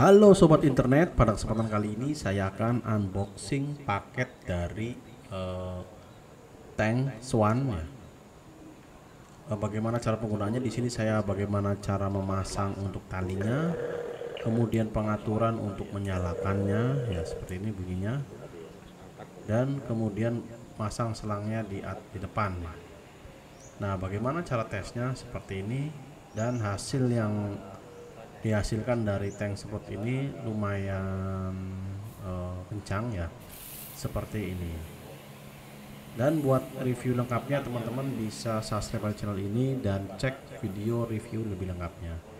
Halo sobat internet, pada kesempatan kali ini saya akan unboxing paket dari tank Swan ya. Bagaimana cara penggunaannya di sini saya bagaimana cara memasang untuk talinya, kemudian pengaturan untuk menyalakannya ya seperti ini bunyinya, dan kemudian pasang selangnya di depan. Nah, bagaimana cara tesnya seperti ini, dan hasil yang dihasilkan dari tank sport ini lumayan kencang ya seperti ini. Dan buat review lengkapnya teman-teman bisa subscribe channel ini dan cek video review lebih lengkapnya.